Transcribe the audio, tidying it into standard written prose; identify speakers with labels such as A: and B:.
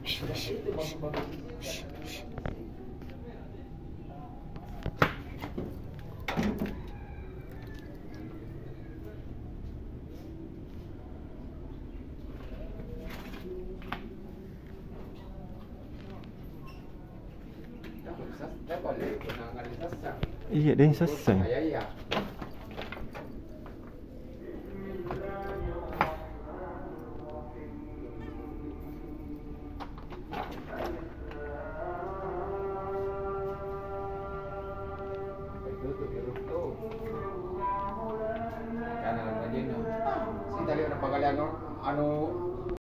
A: Itu bagus-bagus.
B: Iya, dia yang selesai.
A: Tutup huruf tu. Kan alam kajian tu. Si tali orang pagalian anu